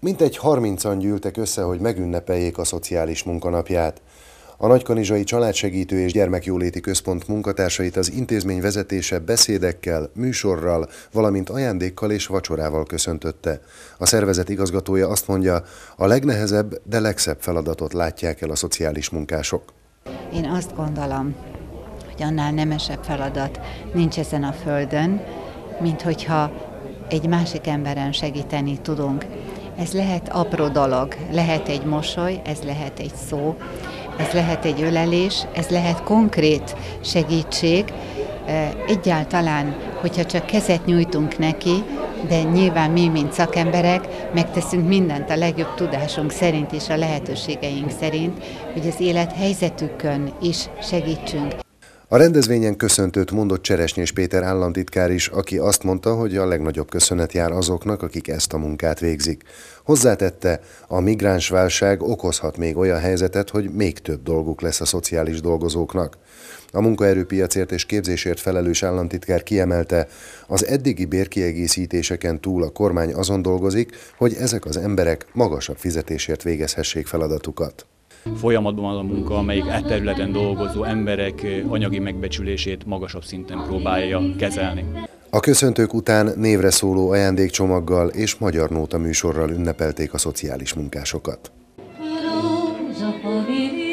Mintegy 30-an gyűltek össze, hogy megünnepeljék a szociális munkanapját. A Nagykanizsai Családsegítő és Gyermekjóléti Központ munkatársait az intézmény vezetése beszédekkel, műsorral, valamint ajándékkal és vacsorával köszöntötte. A szervezet igazgatója azt mondja, a legnehezebb, de legszebb feladatot látják el a szociális munkások. Én azt gondolom, hogy annál nemesebb feladat nincs ezen a földön, mint hogyha egy másik emberen segíteni tudunk. Ez lehet apró dolog, lehet egy mosoly, ez lehet egy szó, ez lehet egy ölelés, ez lehet konkrét segítség. Egyáltalán, hogyha csak kezet nyújtunk neki, de nyilván mi, mint szakemberek, megteszünk mindent a legjobb tudásunk szerint és a lehetőségeink szerint, hogy az élethelyzetükön is segítsünk. A rendezvényen köszöntőt mondott Cseresnyés Péter államtitkár is, aki azt mondta, hogy a legnagyobb köszönet jár azoknak, akik ezt a munkát végzik. Hozzátette, a migránsválság okozhat még olyan helyzetet, hogy még több dolguk lesz a szociális dolgozóknak. A munkaerőpiacért és képzésért felelős államtitkár kiemelte, az eddigi bérkiegészítéseken túl a kormány azon dolgozik, hogy ezek az emberek magasabb fizetésért végezhessék feladatukat. Folyamatban van a munka, amelyik e területen dolgozó emberek anyagi megbecsülését magasabb szinten próbálja kezelni. A köszöntők után névre szóló ajándékcsomaggal és magyar nóta műsorral ünnepelték a szociális munkásokat.